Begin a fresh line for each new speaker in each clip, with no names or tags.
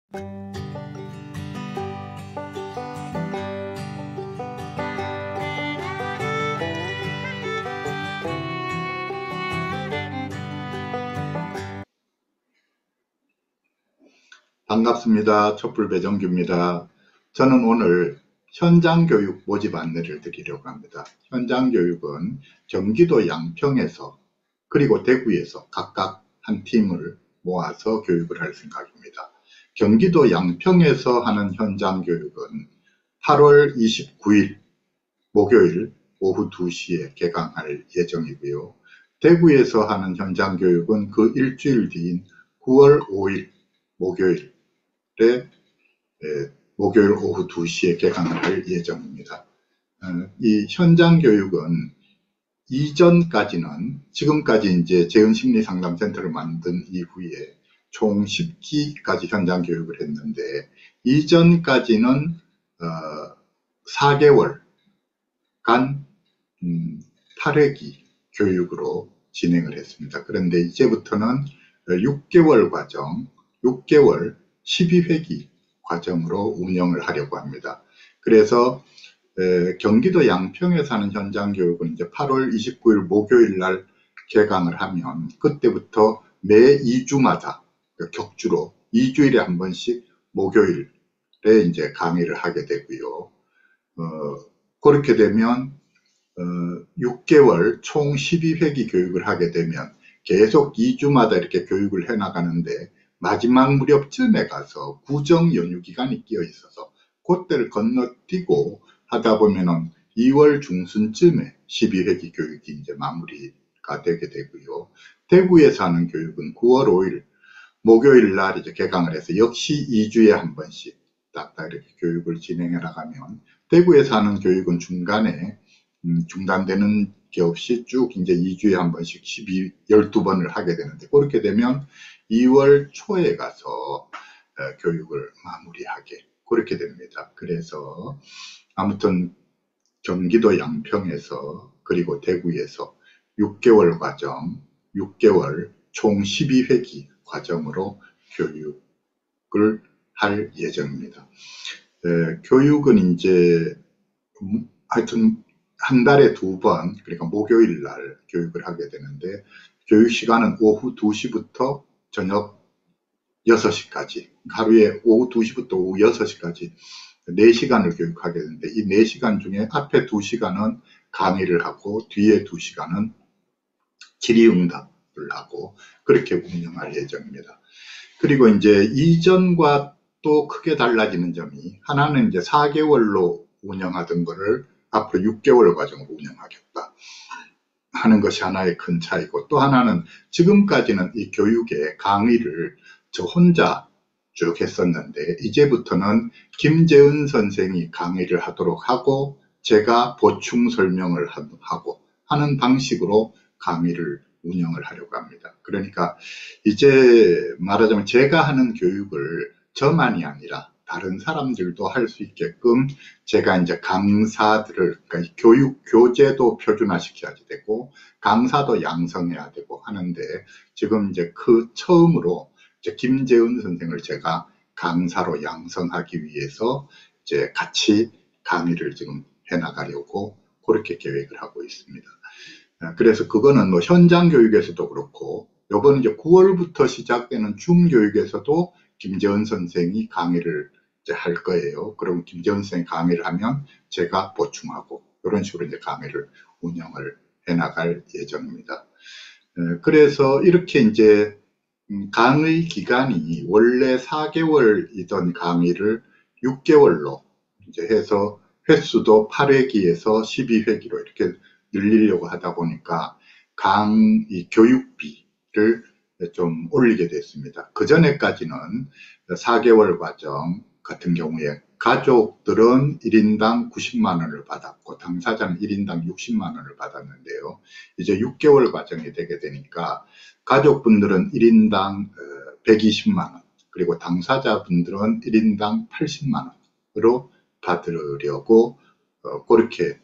반갑습니다. 촛불배정규입니다. 저는 오늘 현장교육 모집 안내를 드리려고 합니다. 현장교육은 경기도 양평에서 그리고 대구에서 각각 한 팀을 모아서 교육을 할 생각입니다. 경기도 양평에서 하는 현장교육은 8월 29일 목요일 오후 2시에 개강할 예정이고요. 대구에서 하는 현장교육은 그 일주일 뒤인 9월 5일 목요일 목요일 오후 2시에 개강을 할 예정입니다. 이 현장 교육은 이전까지는 지금까지 이제 재은심리상담센터를 만든 이후에 총 10기까지 현장 교육을 했는데 이전까지는 4개월간 8회기 교육으로 진행을 했습니다. 그런데 이제부터는 6개월 과정, 6개월 12회기 과정으로 운영을 하려고 합니다. 그래서 경기도 양평에 사는 현장 교육은 이제 8월 29일 목요일 날 개강을 하면 그때부터 매 2주마다 격주로 2주일에 한 번씩 목요일에 이제 강의를 하게 되고요. 그렇게 되면 6개월 총 12회기 교육을 하게 되면 계속 2주마다 이렇게 교육을 해 나가는데 마지막 무렵쯤에 가서 구정 연휴 기간이 끼어 있어서 그때를 건너뛰고 하다 보면은 2월 중순쯤에 12회기 교육이 이제 마무리가 되게 되고요. 대구에서 하는 교육은 9월 5일 목요일 날 이제 개강을 해서 역시 2주에 한 번씩 딱딱 이렇게 교육을 진행해 나가면 대구에서 하는 교육은 중간에 중단되는 게 없이 쭉 이제 2주에 한 번씩 12번을 하게 되는데 그렇게 되면 2월 초에 가서 교육을 마무리하게 그렇게 됩니다. 그래서 아무튼 경기도 양평에서 그리고 대구에서 6개월 과정, 6개월 총 12회기 과정으로 교육을 할 예정입니다. 교육은 이제 하여튼 한 달에 2번, 그러니까 목요일 날 교육을 하게 되는데 교육 시간은 오후 2시부터 저녁 6시까지, 하루에 오후 2시부터 오후 6시까지 4시간을 교육하게 되는데 이 4시간 중에 앞에 2시간은 강의를 하고 뒤에 2시간은 질의응답을 하고 그렇게 운영할 예정입니다. 그리고 이제 이전과 또 크게 달라지는 점이 하나는 이제 4개월로 운영하던 거를 앞으로 6개월 과정으로 운영하겠다 하는 것이 하나의 큰 차이고 또 하나는 지금까지는 이 교육의 강의를 저 혼자 쭉 했었는데 이제부터는 김재은 선생이 강의를 하도록 하고 제가 보충 설명을 하고 하는 방식으로 강의를 운영을 하려고 합니다. 그러니까 이제 말하자면 제가 하는 교육을 저만이 아니라 다른 사람들도 할 수 있게끔 제가 이제 강사들을, 그러니까 교육 교재도 표준화시켜야 되고 강사도 양성해야 되고 하는데 지금 이제 그 처음으로 이제 김재은 선생을 제가 강사로 양성하기 위해서 이제 같이 강의를 지금 해 나가려고 그렇게 계획을 하고 있습니다. 그래서 그거는 뭐 현장 교육에서도 그렇고 요번 이제 9월부터 시작되는 중교육에서도 김재은 선생이 강의를 이제 할 거예요. 그럼 김재은 선생이 강의를 하면 제가 보충하고 이런 식으로 이제 강의를 운영을 해 나갈 예정입니다. 그래서 이렇게 이제 강의 기간이 원래 4개월이던 강의를 6개월로 이제 해서 횟수도 8회기에서 12회기로 이렇게 늘리려고 하다 보니까 이 교육비를 좀 올리게 됐습니다. 그 전에까지는 4개월 과정 같은 경우에 가족들은 1인당 90만 원을 받았고 당사자는 1인당 60만 원을 받았는데요. 이제 6개월 과정이 되게 되니까 가족분들은 1인당 120만 원 그리고 당사자분들은 1인당 80만 원으로 받으려고 그렇게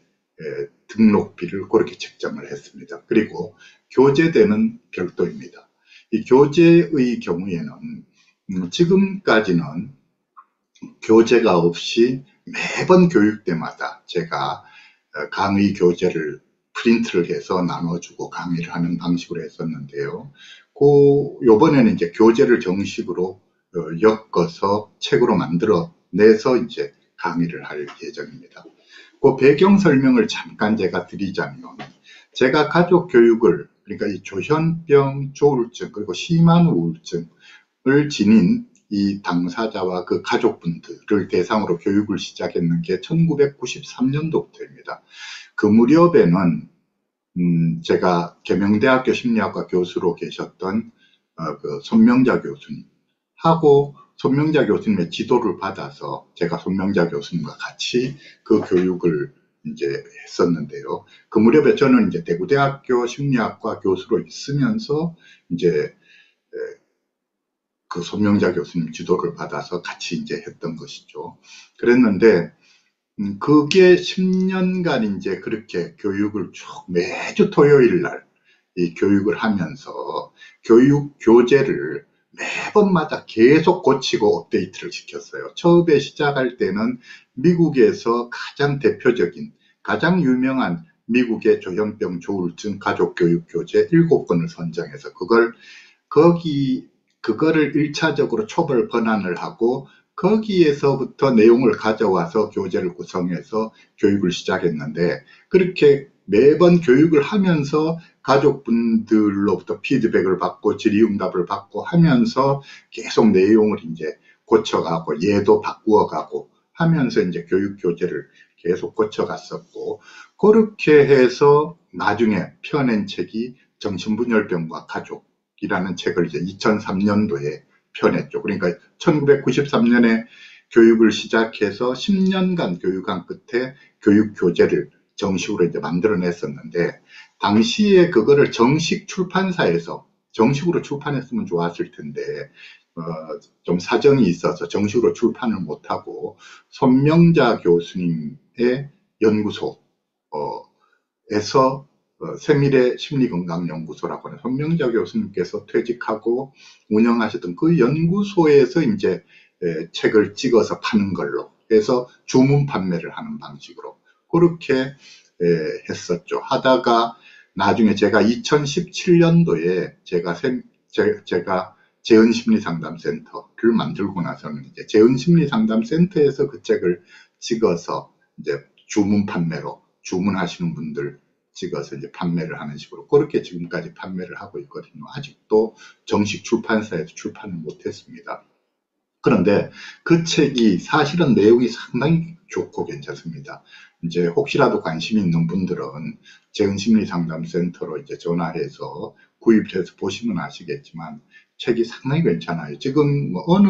등록비를 그렇게 책정을 했습니다. 그리고 교재대는 별도입니다. 이 교재의 경우에는 지금까지는 교재가 없이 매번 교육 때마다 제가 강의 교재를 프린트를 해서 나눠주고 강의를 하는 방식으로 했었는데요. 요번에는 이제 교재를 정식으로 엮어서 책으로 만들어 내서 이제 강의를 할 예정입니다. 그 배경 설명을 잠깐 제가 드리자면, 제가 가족 교육을, 그러니까 이 조현병, 조울증, 그리고 심한 우울증을 지닌 이 당사자와 그 가족분들을 대상으로 교육을 시작했는 게 1993년도부터입니다. 그 무렵에는 제가 계명대학교 심리학과 교수로 계셨던 그 손명자 교수님하고, 손명자 교수님의 지도를 받아서 제가 손명자 교수님과 같이 그 교육을 이제 했었는데요. 그 무렵에 저는 이제 대구대학교 심리학과 교수로 있으면서 이제 그 손명자 교수님 지도를 받아서 같이 이제 했던 것이죠. 그랬는데 그게 10년간 이제 그렇게 교육을 쭉 매주 토요일 날 이 교육을 하면서 교육 교재를 매번마다 계속 고치고 업데이트를 시켰어요. 처음에 시작할 때는 미국에서 가장 대표적인, 가장 유명한 미국의 조현병, 조울증 가족교육 교재 7권을 선정해서 그거를 1차적으로 초벌 번안을 하고, 거기에서부터 내용을 가져와서 교재를 구성해서 교육을 시작했는데, 그렇게 매번 교육을 하면서 가족분들로부터 피드백을 받고 질의응답을 받고 하면서 계속 내용을 이제 고쳐가고 예도 바꾸어가고 하면서 이제 교육 교재를 계속 고쳐갔었고, 그렇게 해서 나중에 펴낸 책이 정신분열병과 가족이라는 책을 이제 2003년도에 펴냈죠. 그러니까 1993년에 교육을 시작해서 10년간 교육한 끝에 교육 교재를 정식으로 이제 만들어냈었는데, 당시에 그거를 정식 출판사에서 정식으로 출판했으면 좋았을 텐데 좀 사정이 있어서 정식으로 출판을 못하고 손명자 교수님의 연구소에서 세밀의 심리건강연구소라고 하는 손명자 교수님께서 퇴직하고 운영하셨던 그 연구소에서 이제 책을 찍어서 파는 걸로 해서 주문 판매를 하는 방식으로 그렇게 했었죠. 하다가 나중에 제가 2017년도에 제가 재은심리상담센터를 만들고 나서는 이제 재은심리상담센터에서 그 책을 찍어서 이제 주문 판매로 주문하시는 분들 찍어서 이제 판매를 하는 식으로 그렇게 지금까지 판매를 하고 있거든요. 아직도 정식 출판사에서 출판을 못했습니다. 그런데 그 책이 사실은 내용이 상당히 좋고 괜찮습니다. 이제 혹시라도 관심 있는 분들은 재은심리상담센터로 이제 전화해서 구입해서 보시면 아시겠지만 책이 상당히 괜찮아요. 지금 뭐 어느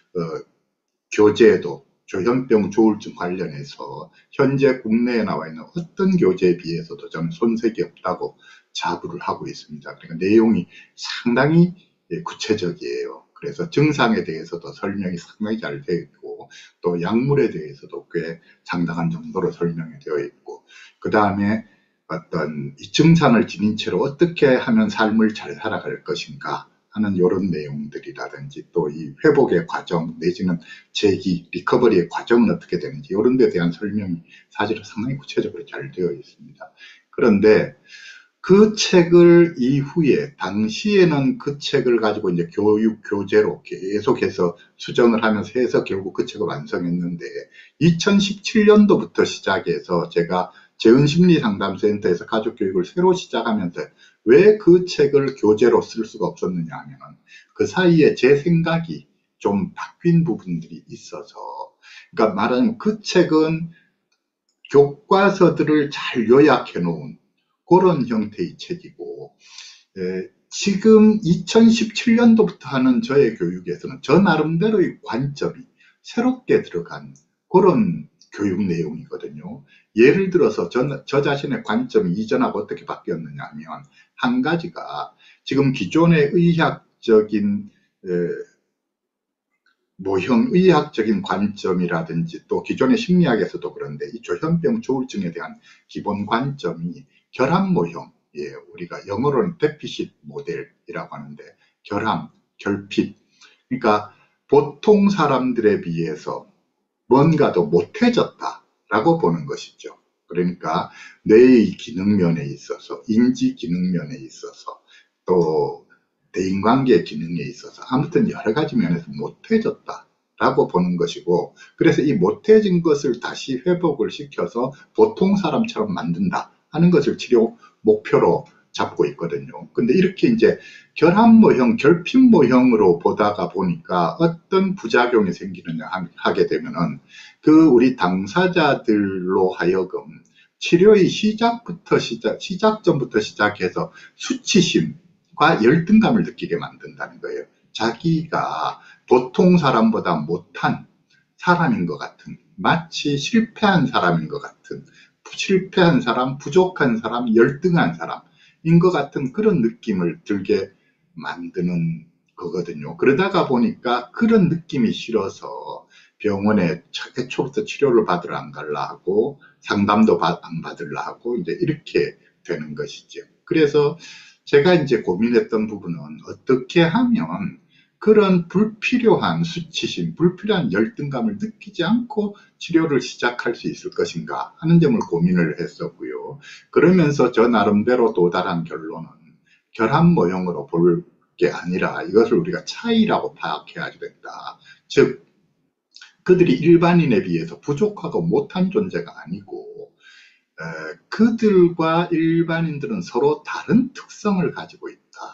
교재에도 조현병, 조울증 관련해서 현재 국내에 나와 있는 어떤 교재에 비해서도 저는 손색이 없다고 자부를 하고 있습니다. 그러니까 내용이 상당히 구체적이에요. 그래서 증상에 대해서도 설명이 상당히 잘 되어 있고, 또 약물에 대해서도 꽤 상당한 정도로 설명이 되어 있고, 그 다음에 어떤 이 증상을 지닌 채로 어떻게 하면 삶을 잘 살아갈 것인가 하는 이런 내용들이라든지, 또 이 회복의 과정 내지는 재기, 리커버리의 과정은 어떻게 되는지 이런 데 대한 설명이 사실은 상당히 구체적으로 잘 되어 있습니다. 그런데 그 책을 이후에 당시에는 그 책을 가지고 이제 교육 교재로 계속해서 수정을 하면서 해서 결국 그 책을 완성했는데, 2017년도부터 시작해서 제가 재은심리상담센터에서 가족교육을 새로 시작하면서 왜 그 책을 교재로 쓸 수가 없었느냐 하면, 그 사이에 제 생각이 좀 바뀐 부분들이 있어서, 그러니까 말하자면 그 책은 교과서들을 잘 요약해 놓은 그런 형태의 책이고, 지금 2017년도부터 하는 저의 교육에서는 저 나름대로의 관점이 새롭게 들어간 그런 교육 내용이거든요. 예를 들어서 저 자신의 관점이 이전하고 어떻게 바뀌었느냐 하면, 한 가지가 지금 기존의 의학적인 모형 의학적인 관점이라든지 또 기존의 심리학에서도 그런데 이 조현병 조울증에 대한 기본 관점이 결합 모형이에요. 우리가 영어로는 데피시트 모델이라고 하는데, 결함, 결핍. 그러니까 보통 사람들에 비해서 뭔가 더 못해졌다라고 보는 것이죠. 그러니까 뇌의 기능 면에 있어서, 인지 기능 면에 있어서, 또 대인관계 기능에 있어서 아무튼 여러 가지 면에서 못해졌다라고 보는 것이고, 그래서 이 못해진 것을 다시 회복을 시켜서 보통 사람처럼 만든다 하는 것을 치료 목표로 잡고 있거든요. 근데 이렇게 이제 결합모형, 결핍모형으로 보다가 보니까 어떤 부작용이 생기느냐 하게 되면은 그 우리 당사자들로 하여금 치료의 시작점부터 시작해서 수치심과 열등감을 느끼게 만든다는 거예요. 자기가 보통 사람보다 못한 사람인 것 같은, 마치 실패한 사람인 것 같은, 실패한 사람, 부족한 사람, 열등한 사람인 것 같은 그런 느낌을 들게 만드는 거거든요. 그러다가 보니까 그런 느낌이 싫어서 병원에 애초부터 치료를 받으러 안 가려 하고 상담도 안 받으려 하고 이제 이렇게 되는 것이죠. 그래서 제가 이제 고민했던 부분은 어떻게 하면 그런 불필요한 수치심, 불필요한 열등감을 느끼지 않고 치료를 시작할 수 있을 것인가 하는 점을 고민을 했었고요. 그러면서 저 나름대로 도달한 결론은 결합모형으로 볼 게 아니라 이것을 우리가 차이라고 파악해야 된다. 즉 그들이 일반인에 비해서 부족하고 못한 존재가 아니고 그들과 일반인들은 서로 다른 특성을 가지고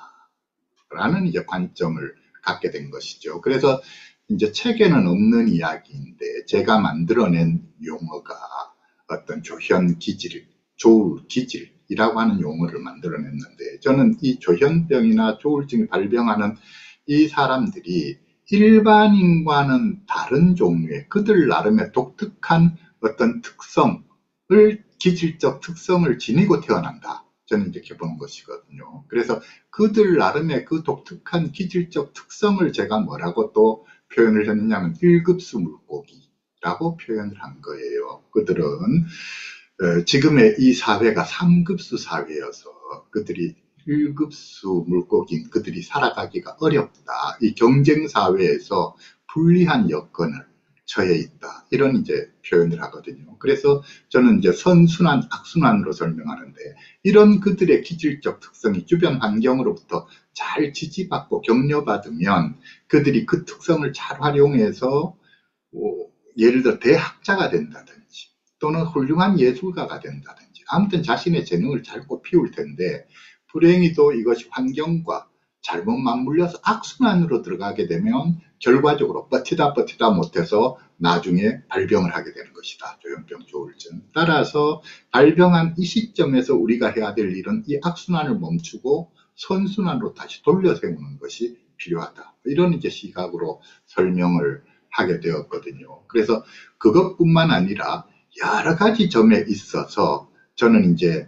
있다라는 이제 관점을 갖게 된 것이죠. 그래서 이제 책에는 없는 이야기인데 제가 만들어낸 용어가 어떤 조현 기질, 조울 기질이라고 하는 용어를 만들어냈는데, 저는 이 조현병이나 조울증이 발병하는 이 사람들이 일반인과는 다른 종류의 그들 나름의 독특한 어떤 특성을, 기질적 특성을 지니고 태어난다. 저는 이렇게 보는 것이거든요. 그래서 그들 나름의 그 독특한 기질적 특성을 제가 뭐라고 또 표현을 했느냐면 1급수 물고기라고 표현을 한 거예요. 그들은 지금의 이 사회가 3급수 사회여서 그들이 1급수 물고기인 그들이 살아가기가 어렵다. 이 경쟁사회에서 불리한 여건을 처해 있다. 이런 이제 표현을 하거든요. 그래서 저는 이제 선순환, 악순환으로 설명하는데, 이런 그들의 기질적 특성이 주변 환경으로부터 잘 지지받고 격려받으면 그들이 그 특성을 잘 활용해서 예를 들어 대학자가 된다든지 또는 훌륭한 예술가가 된다든지 아무튼 자신의 재능을 잘 꽃피울 텐데, 불행히도 이것이 환경과 잘못 맞물려서 악순환으로 들어가게 되면 결과적으로 버티다 못해서 나중에 발병을 하게 되는 것이다. 조현병, 조울증. 따라서 발병한 이 시점에서 우리가 해야 될 일은 이 악순환을 멈추고 선순환으로 다시 돌려 세우는 것이 필요하다. 이런 이제 시각으로 설명을 하게 되었거든요. 그래서 그것뿐만 아니라 여러 가지 점에 있어서 저는 이제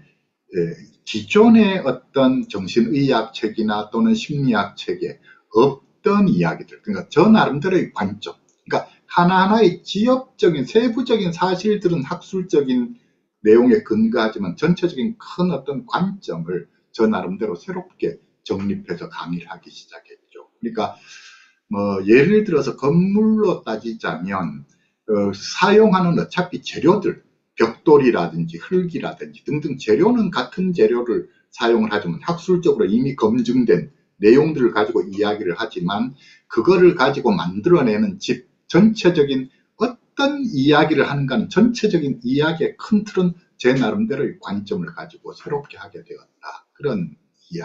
기존의 어떤 정신의학 책이나 또는 심리학 책에 없던 이야기들, 그러니까 저 나름대로의 관점, 그러니까 하나하나의 지엽적인 세부적인 사실들은 학술적인 내용에 근거하지만 전체적인 큰 어떤 관점을 저 나름대로 새롭게 정립해서 강의를 하기 시작했죠. 그러니까 뭐 예를 들어서 건물로 따지자면 사용하는 어차피 재료들, 벽돌이라든지 흙이라든지 등등 재료는 같은 재료를 사용을 하지만 학술적으로 이미 검증된 내용들을 가지고 이야기를 하지만 그거를 가지고 만들어내는 집 전체적인 어떤 이야기를 하는가는 전체적인 이야기의 큰 틀은 제 나름대로의 관점을 가지고 새롭게 하게 되었다. 그런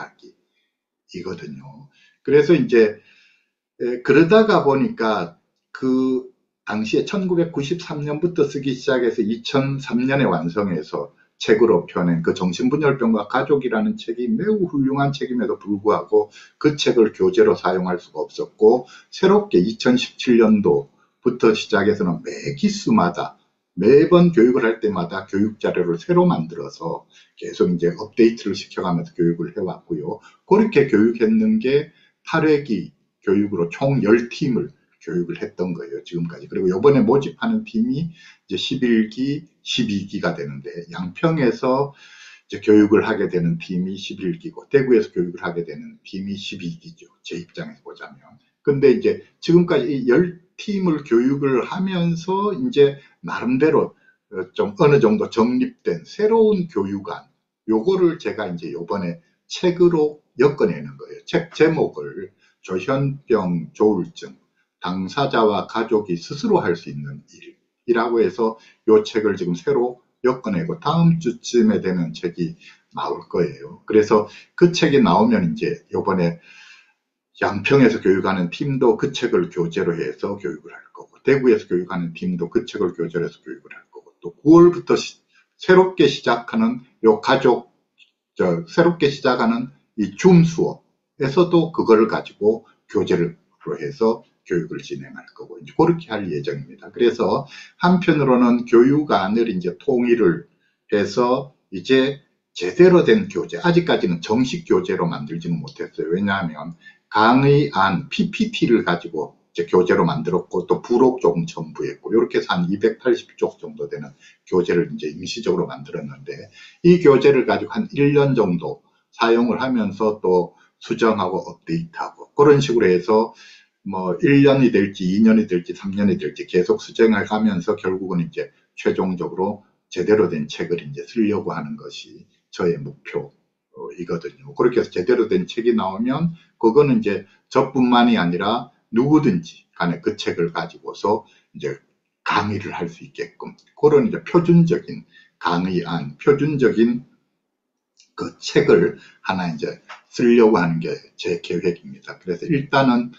이야기이거든요. 그래서 이제 그러다가 보니까 그 당시에 1993년부터 쓰기 시작해서 2003년에 완성해서 책으로 펴낸 그 정신분열병과 가족이라는 책이 매우 훌륭한 책임에도 불구하고 그 책을 교재로 사용할 수가 없었고, 새롭게 2017년도부터 시작해서는 매 기수마다 매번 교육을 할 때마다 교육 자료를 새로 만들어서 계속 이제 업데이트를 시켜가면서 교육을 해왔고요. 그렇게 교육했는 게 8회기 교육으로 총 10팀을 교육을 했던 거예요, 지금까지. 그리고 이번에 모집하는 팀이 이제 11기, 12기가 되는데, 양평에서 이제 교육을 하게 되는 팀이 11기고, 대구에서 교육을 하게 되는 팀이 12기죠. 제 입장에서 보자면. 근데 이제 지금까지 이 팀을 교육을 하면서 이제 나름대로 좀 어느 정도 정립된 새로운 교육안, 요거를 제가 이제 요번에 책으로 엮어내는 거예요. 책 제목을 조현병 조울증, 당사자와 가족이 스스로 할 수 있는 일이라고 해서 요 책을 지금 새로 엮어내고 다음 주쯤에 되는 책이 나올 거예요. 그래서 그 책이 나오면 이제 요번에 양평에서 교육하는 팀도 그 책을 교재로 해서 교육을 할 거고, 대구에서 교육하는 팀도 그 책을 교재로 해서 교육을 할 거고, 또 9월부터 새롭게 시작하는 요 가족, 새롭게 시작하는 이 줌 수업에서도 그걸 가지고 교재로 해서 교육을 진행할 거고, 이제 그렇게 할 예정입니다. 그래서 한편으로는 교육안을 이제 통일을 해서 이제 제대로 된 교재, 아직까지는 정식 교재로 만들지는 못했어요. 왜냐하면 강의안 PPT를 가지고 이제 교재로 만들었고, 또 부록 조금 첨부했고, 이렇게 해서 한 280쪽 정도 되는 교재를 이제 임시적으로 만들었는데, 이 교재를 가지고 한 1년 정도 사용을 하면서 또 수정하고 업데이트하고, 그런 식으로 해서 뭐 1년이 될지 2년이 될지 3년이 될지 계속 수정을 하면서 결국은 이제 최종적으로 제대로 된 책을 이제 쓰려고 하는 것이 저의 목표이거든요. 그렇게 해서 제대로 된 책이 나오면 그거는 이제 저뿐만이 아니라 누구든지 간에 그 책을 가지고서 이제 강의를 할 수 있게끔, 그런 이제 표준적인 강의안, 표준적인 그 책을 하나 이제 쓰려고 하는 게 제 계획입니다. 그래서 일단은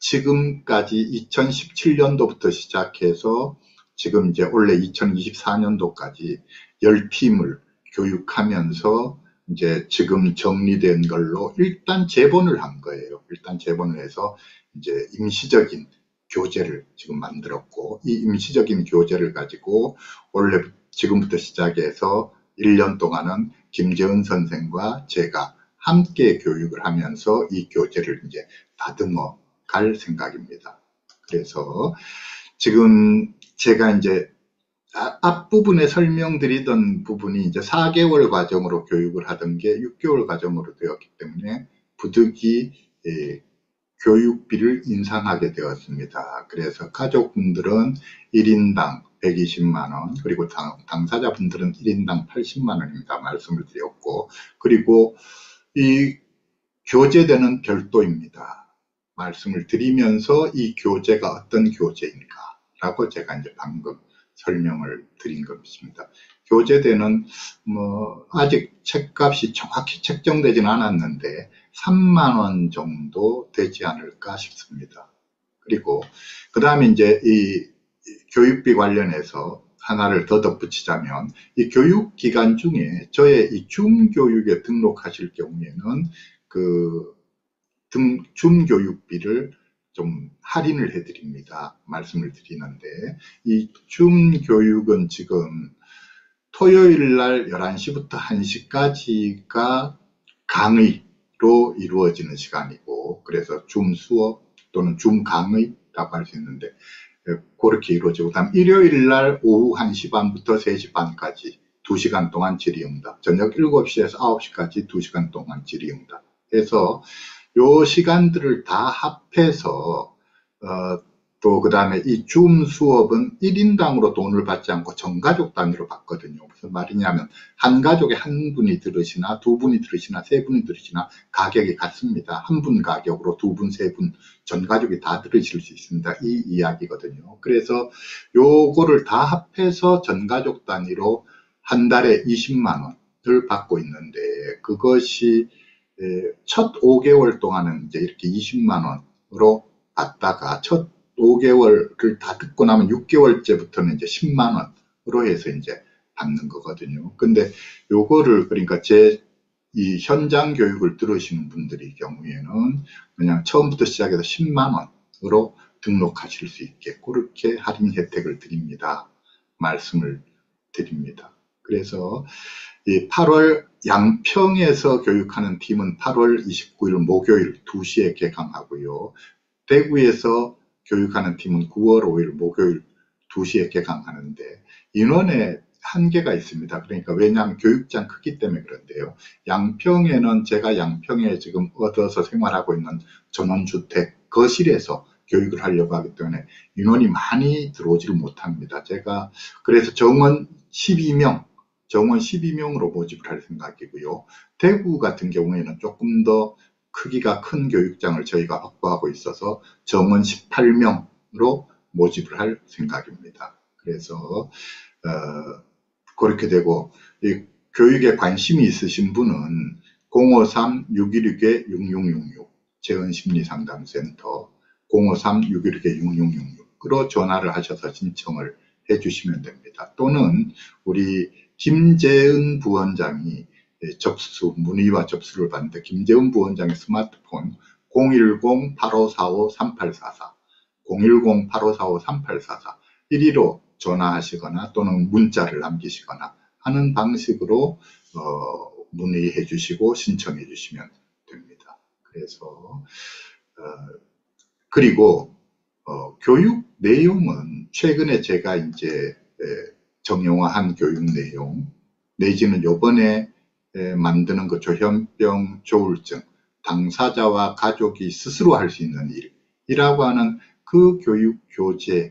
지금까지 2017년도부터 시작해서 지금 이제 원래 2024년도까지 10팀을 교육하면서 이제 지금 정리된 걸로 일단 제본을 한 거예요. 일단 제본을 해서 이제 임시적인 교재를 지금 만들었고, 이 임시적인 교재를 가지고 원래 지금부터 시작해서 1년 동안은 김재은 선생과 제가 함께 교육을 하면서 이 교재를 이제 다듬어 갈 생각입니다. 그래서 지금 제가 이제 앞부분에 설명드리던 부분이 이제 4개월 과정으로 교육을 하던 게 6개월 과정으로 되었기 때문에 부득이 교육비를 인상하게 되었습니다. 그래서 가족분들은 1인당 120만원, 그리고 당사자분들은 1인당 80만원입니다. 말씀을 드렸고, 그리고 이 교재대는 별도입니다. 말씀을 드리면서 이 교재가 어떤 교재인가 라고 제가 이제 방금 설명을 드린 것입니다. 교재대는 뭐 아직 책값이 정확히 책정되지는 않았는데 3만원 정도 되지 않을까 싶습니다. 그리고 그 다음에 이제 이 교육비 관련해서 하나를 더 덧붙이자면, 이 교육기간 중에 저의 이 줌 교육에 등록하실 경우에는 그 줌 교육비를 좀 할인을 해드립니다. 말씀을 드리는데, 이 줌 교육은 지금 토요일 날 11시부터 1시까지가 강의로 이루어지는 시간이고, 그래서 줌 수업 또는 줌 강의라고 할 수 있는데, 그렇게 이루어지고, 다음 일요일 날 오후 1시 반부터 3시 반까지 2시간 동안 질의응답, 저녁 7시에서 9시까지 2시간 동안 질의응답 해서 요 시간들을 다 합해서 또 그 다음에 이 줌 수업은 1인당으로 돈을 받지 않고 전가족 단위로 받거든요. 무슨 말이냐면 한 가족에 한 분이 들으시나 두 분이 들으시나 세 분이 들으시나 가격이 같습니다. 한 분 가격으로 두 분, 세 분, 전 가족이 다 들으실 수 있습니다. 이 이야기거든요. 그래서 요거를 다 합해서 전가족 단위로 한 달에 20만 원을 받고 있는데, 그것이 첫 5개월 동안은 이제 이렇게 20만 원으로 받다가 첫 5개월을 다 듣고 나면 6개월째부터는 이제 10만 원으로 해서 이제 받는 거거든요. 근데 요거를 그러니까 제 이 현장 교육을 들으시는 분들의 경우에는 그냥 처음부터 시작해서 10만 원으로 등록하실 수 있게 그렇게 할인 혜택을 드립니다. 말씀을 드립니다. 그래서 이 8월 양평에서 교육하는 팀은 8월 29일 목요일 2시에 개강하고요. 대구에서 교육하는 팀은 9월 5일 목요일 2시에 개강하는데 인원의 한계가 있습니다. 그러니까 왜냐하면 교육장 크기 때문에 그런데요. 양평에는 제가 양평에 지금 얻어서 생활하고 있는 전원주택 거실에서 교육을 하려고 하기 때문에 인원이 많이 들어오지를 못합니다. 제가 그래서 정원 12명으로 모집을 할 생각이고요. 대구 같은 경우에는 조금 더 크기가 큰 교육장을 저희가 확보하고 있어서 정원 18명으로 모집을 할 생각입니다. 그래서 그렇게 되고, 이 교육에 관심이 있으신 분은 053-616-6666 재헌심리상담센터 053-616-6666으로 전화를 하셔서 신청을 해주시면 됩니다. 또는 우리 김재은 부원장이 문의와 접수를 받는데, 김재은 부원장의 스마트폰 010-8545-3844 010-8545-3844 1위로 전화하시거나 또는 문자를 남기시거나 하는 방식으로 문의해 주시고 신청해 주시면 됩니다. 그래서 그리고 교육 내용은 최근에 제가 이제 정형화한 교육 내용 내지는 요번에 만드는 그 조현병 조울증, 당사자와 가족이 스스로 할 수 있는 일이라고 하는 그 교육 교재의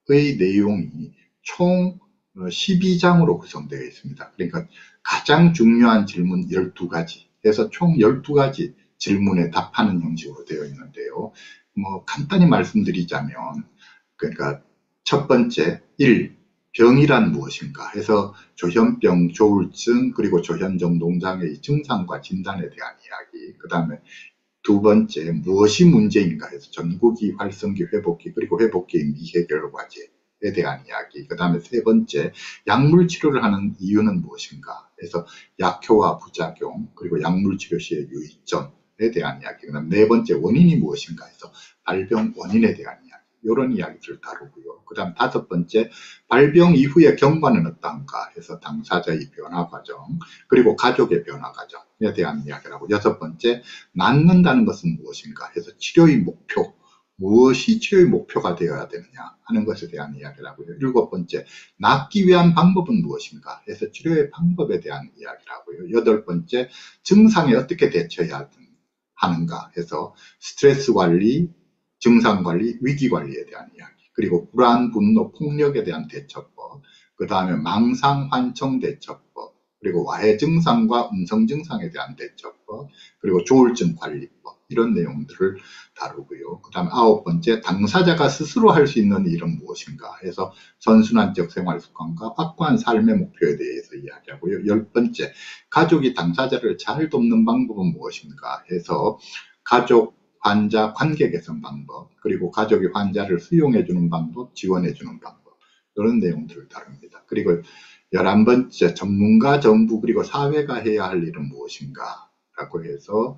내용이 총 12장으로 구성되어 있습니다. 그러니까 가장 중요한 질문 12가지 해서 총 12가지 질문에 답하는 형식으로 되어 있는데요. 뭐 간단히 말씀드리자면, 그러니까 첫 번째 1. 병이란 무엇인가 해서 조현병, 조울증, 그리고 조현정동장애의 증상과 진단에 대한 이야기. 그 다음에 두 번째 무엇이 문제인가 해서 전구기, 활성기, 회복기, 그리고 회복기의 미해결 과제에 대한 이야기. 그 다음에 세 번째 약물 치료를 하는 이유는 무엇인가 해서 약효와 부작용, 그리고 약물 치료 시의 유의점에 대한 이야기. 그 다음 네 번째 원인이 무엇인가 해서 발병 원인에 대한 이야기. 이런 이야기들을 다루고요. 그 다음 다섯 번째 발병 이후의 경과는 어떤가 해서 당사자의 변화 과정, 그리고 가족의 변화 과정에 대한 이야기를 하고, 여섯 번째 낫는다는 것은 무엇인가 해서 치료의 목표, 무엇이 치료의 목표가 되어야 되느냐 하는 것에 대한 이야기를 하고요. 일곱 번째 낫기 위한 방법은 무엇인가 해서 치료의 방법에 대한 이야기를 하고요. 여덟 번째 증상에 어떻게 대처해야 하는가 해서 스트레스 관리, 증상관리, 위기관리에 대한 이야기, 그리고 불안, 분노, 폭력에 대한 대처법, 그 다음에 망상, 환청 대처법, 그리고 와해 증상과 음성 증상에 대한 대처법, 그리고 조울증 관리법, 이런 내용들을 다루고요. 그 다음에 아홉 번째 당사자가 스스로 할 수 있는 일은 무엇인가 해서 선순환적 생활습관과 확고한 삶의 목표에 대해서 이야기하고요. 열 번째 가족이 당사자를 잘 돕는 방법은 무엇인가 해서 가족, 환자 관계 개선 방법, 그리고 가족이 환자를 수용해주는 방법, 지원해주는 방법, 이런 내용들을 다룹니다. 그리고 11번째 전문가, 정부, 그리고 사회가 해야 할 일은 무엇인가 라고 해서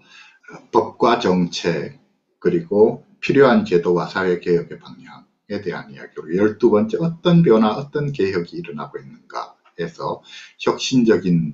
법과 정책, 그리고 필요한 제도와 사회개혁의 방향에 대한 이야기로, 12번째 어떤 변화, 어떤 개혁이 일어나고 있는가 해서 혁신적인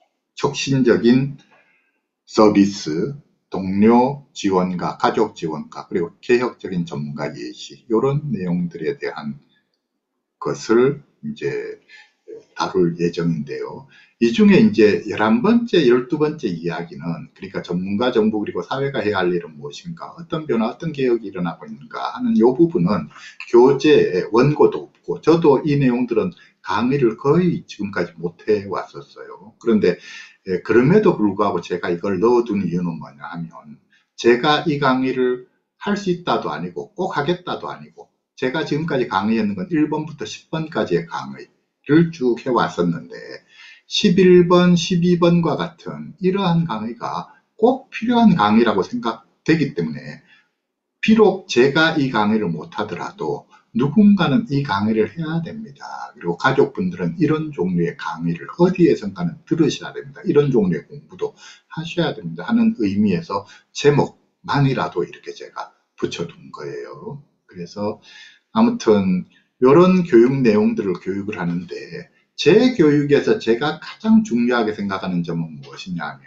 서비스, 동료 지원가, 가족 지원가, 그리고 개혁적인 전문가 예시, 이런 내용들에 대한 것을 이제 다룰 예정인데요. 이 중에 이제 11번째, 12번째 이야기는, 그러니까 전문가, 정부, 그리고 사회가 해야 할 일은 무엇인가, 어떤 변화, 어떤 개혁이 일어나고 있는가 하는 이 부분은 교재에 원고도 없고, 저도 이 내용들은 강의를 거의 지금까지 못해 왔었어요. 그런데 그럼에도 불구하고 제가 이걸 넣어둔 이유는 뭐냐 하면, 제가 이 강의를 할 수 있다도 아니고 꼭 하겠다도 아니고, 제가 지금까지 강의했는 건 1번부터 10번까지의 강의를 쭉 해왔었는데 11번, 12번과 같은 이러한 강의가 꼭 필요한 강의라고 생각되기 때문에, 비록 제가 이 강의를 못하더라도 누군가는 이 강의를 해야 됩니다. 그리고 가족분들은 이런 종류의 강의를 어디에선가는 들으셔야 됩니다. 이런 종류의 공부도 하셔야 됩니다 하는 의미에서 제목만이라도 이렇게 제가 붙여둔 거예요. 그래서 아무튼 이런 교육 내용들을 교육을 하는데, 제 교육에서 제가 가장 중요하게 생각하는 점은 무엇이냐 하면,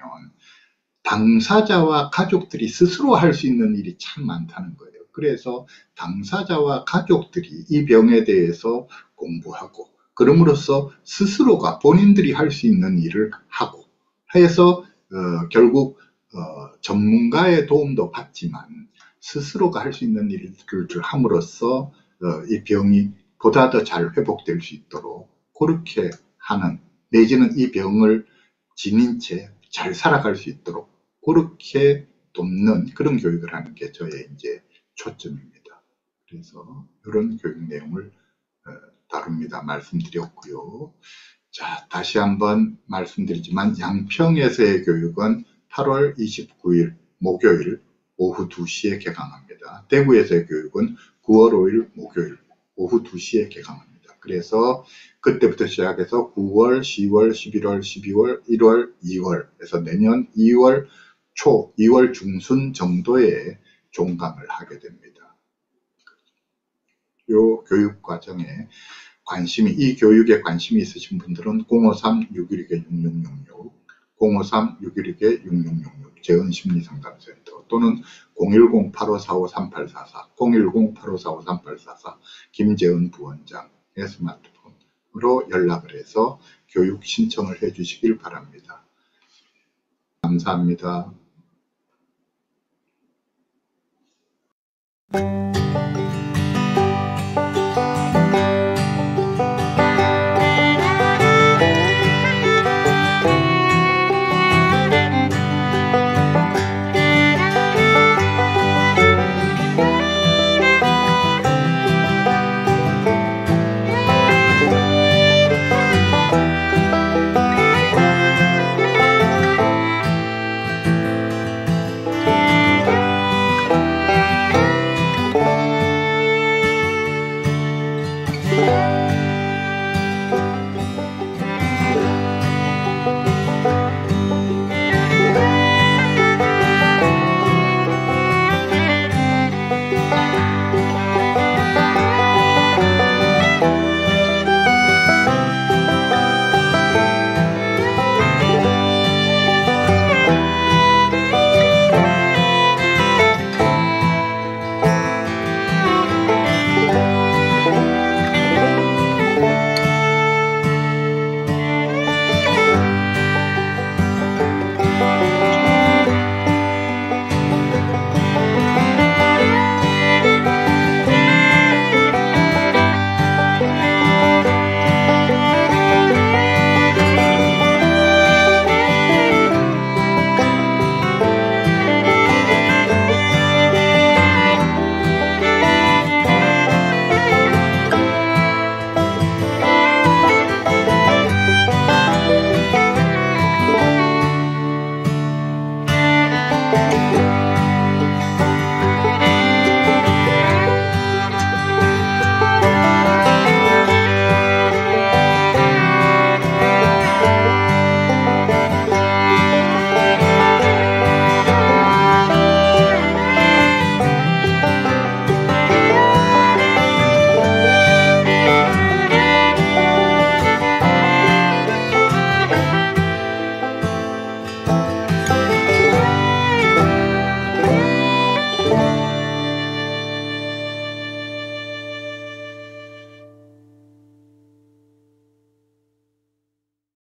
당사자와 가족들이 스스로 할 수 있는 일이 참 많다는 거예요. 그래서 당사자와 가족들이 이 병에 대해서 공부하고, 그럼으로써 스스로가 본인들이 할 수 있는 일을 하고 해서 결국 전문가의 도움도 받지만 스스로가 할 수 있는 일들을 함으로써 이 병이 보다 더 잘 회복될 수 있도록 그렇게 하는, 내지는 이 병을 지닌 채 잘 살아갈 수 있도록 그렇게 돕는 그런 교육을 하는 게 저의 이제 초점입니다. 그래서 이런 교육 내용을 다룹니다. 말씀드렸고요. 자, 다시 한번 말씀드리지만 양평에서의 교육은 8월 29일 목요일 오후 2시에 개강합니다. 대구에서의 교육은 9월 5일 목요일 오후 2시에 개강합니다. 그래서 그때부터 시작해서 9월, 10월, 11월, 12월, 1월, 2월에서 내년 2월 초, 2월 중순 정도에 종강을 하게 됩니다. 이 교육 과정에 이 교육에 관심이 있으신 분들은 053-612-6666, 053-612-6666 재은심리상담센터 또는 010-8545-3844, 010-8545-3844 김재은 부원장의 스마트폰으로 연락을 해서 교육 신청을 해 주시길 바랍니다. 감사합니다.